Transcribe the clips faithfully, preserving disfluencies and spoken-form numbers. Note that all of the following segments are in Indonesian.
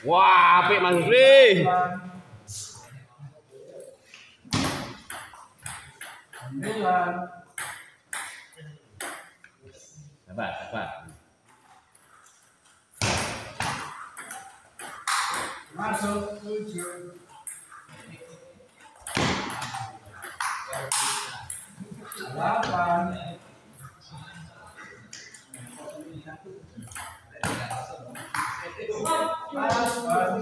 Wah, apik Mas Ri. Sembilan. Sabar, sabar. Masuk tujuh. Delapan. Delapan.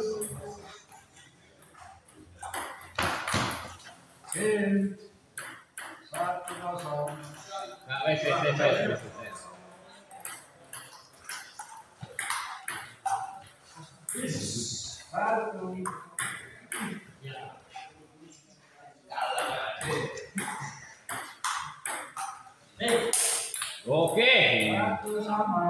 Sin. Satu kosong. Nah, wes, wes, wes, wes, wes. Satu. Oke. Satu sama.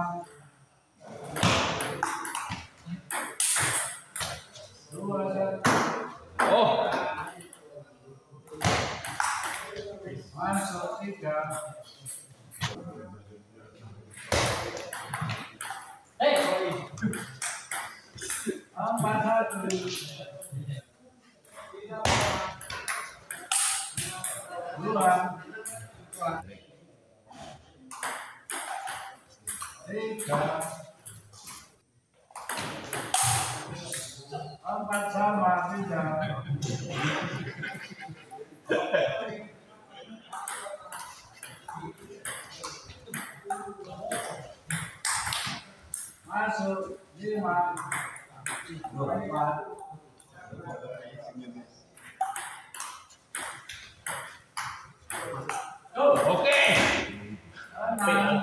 Dua satu. Oh. Masuk tiga. Empat satu. Dua. Tiga. Empat sama tiga. Masuk lima. Empat. Oke. Enam. P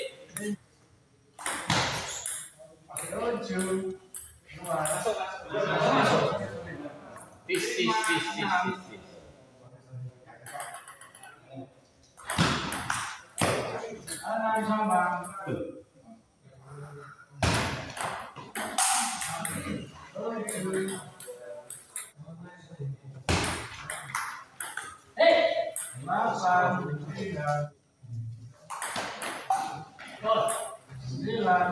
Tujuh. Dua. Tis, tis, tis, tis, tis, tis. Enam sama. Tujuh. Delapan. Tiga. Sembilan.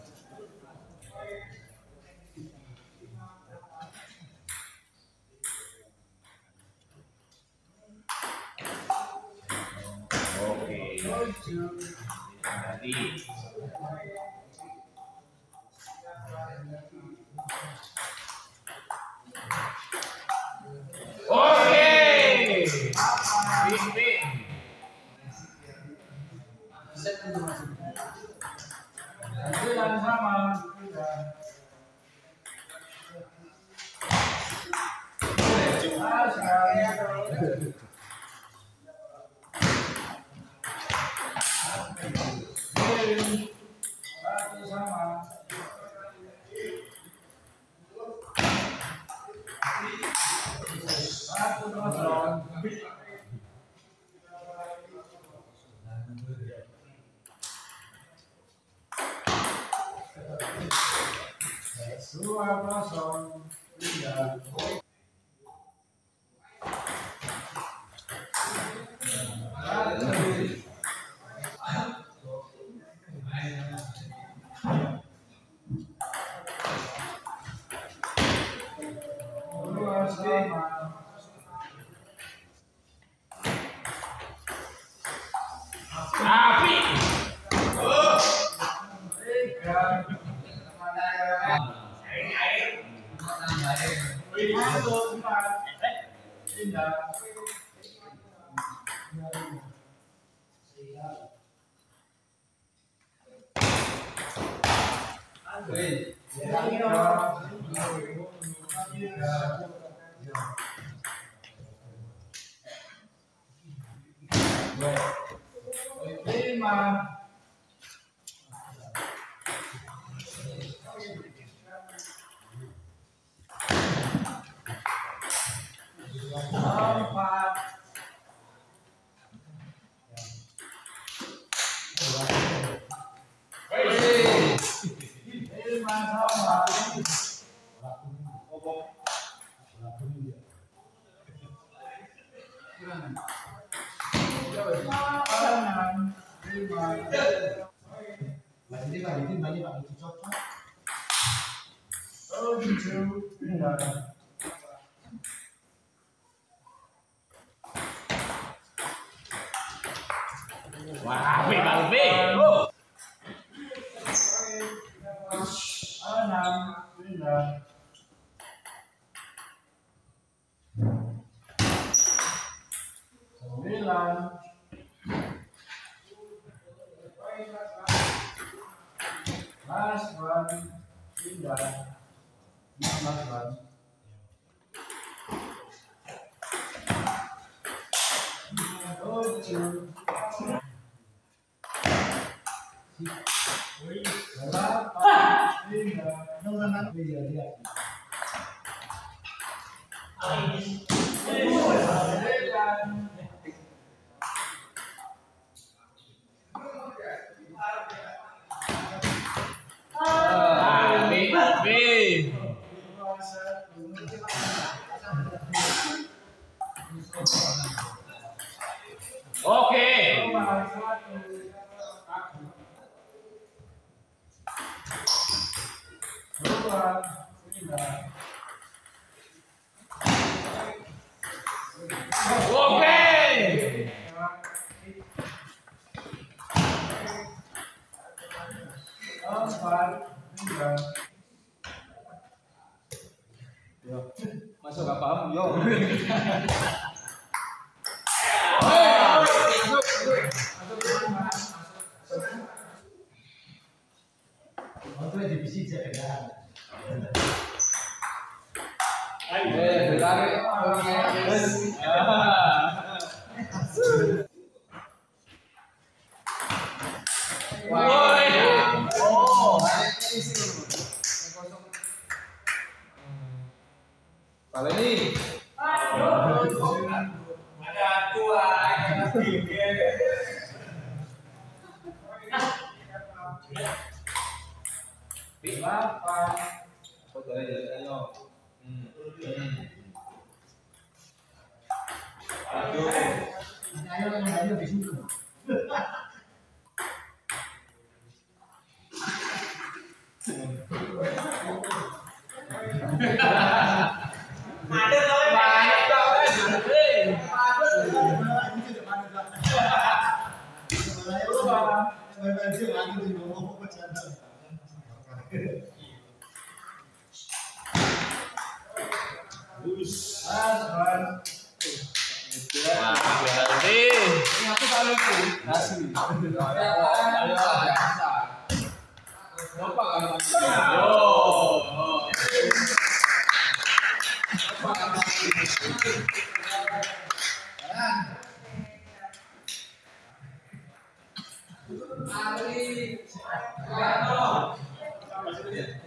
Oke. Tujuh. Jadi. Oke. Pingpong. Sembilan sama. Tiga. Satu sama. Satu kosong. Dua kosong. Tiga. Dua sama. Apik. Tiga. Masuk empat. Pindah. Lima. Empat. Lima sama. Enam. Lima. tujuh, sembilan. Wah, apik, apik. Oh. Enam, sembilan. Sembilan. Last one, sembilan. Last one. Tujuh. Delapan, sembilan. Meja, dia. Apik, apik. Oke. Oke. Masuk gak paham, yo. Eh, ditarik. Oh, kalau ini Ada tua, ada tiga. Delapan. oh, dari ayo. Hmm. Hmm. Aduh. Ayo yang ayo di situ. Ada tahu banyak tahu. Wah, apik. Ini aku kalau itu asli. Ayo, biasa. Bapak kan masih. Yo. Bapak kan masih. Ali.